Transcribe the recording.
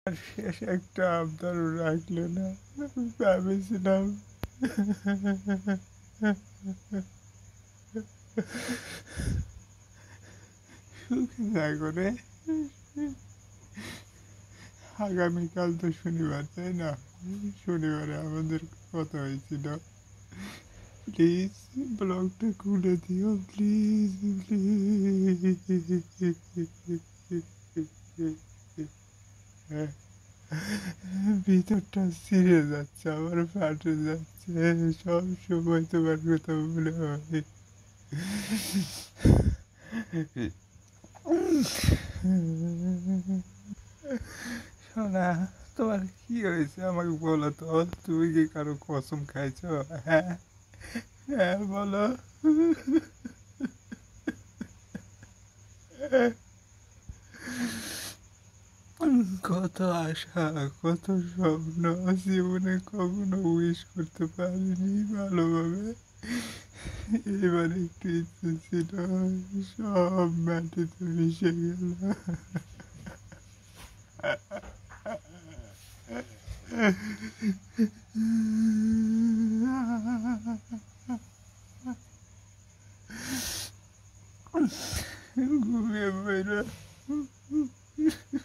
আর শেষ একটা আবদারও রাখলে না। ভেবেছিলাম সুখে থাকো রে। আগামীকাল তো শনিবার, তাই না? শনিবারে আমাদের কথা হয়েছিল। প্লিজ ব্লগটা খুলে দিও, প্লিজ প্লিজ। ভিতরটা ছিঁড়ে যাচ্ছে, আমার ফাটে যাচ্ছে, সব সময় তোমার কথা মনে হয়। শোনা, তোমার কি হয়েছে আমাকে বলো তো। তুমি কি কারো কসম খাইছো? হ্যাঁ, হ্যাঁ বলো। কত আশা, কত স্বপ্ন, জীবনে কখনো উইশ করতে পারিনি ভালোভাবে। এবার একটু ইচ্ছে ছিল, সব মাটিতে মিশে গেল। ঘুমিয়ে পড়ল।